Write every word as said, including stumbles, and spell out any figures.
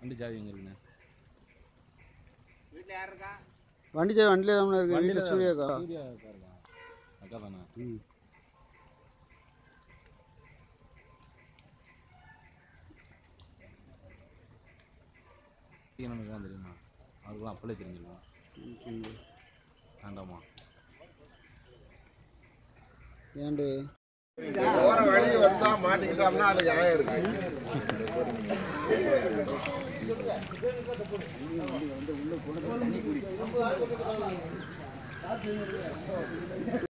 வண்டி சாவி எங்கே இருக்குண்ணே? வீட்டில் யார் இருக்கா? வண்டி சாவி வண்டியில தான் இருக்கு. வீட்டில் சூர்யா அக்கா. சூர்யா அக்கா இருக்கா? அக்கா தானே? ம். எனக்கு தெரியுமா? அவருக்குலாம் அப்பளே தெரிஞ்சிருக்கோம். வேண்டாமா? ஏண்டு போற வழி வந்தா மாட்டிக்கிட்டோம்னா அது நியாயம் இருக்கு.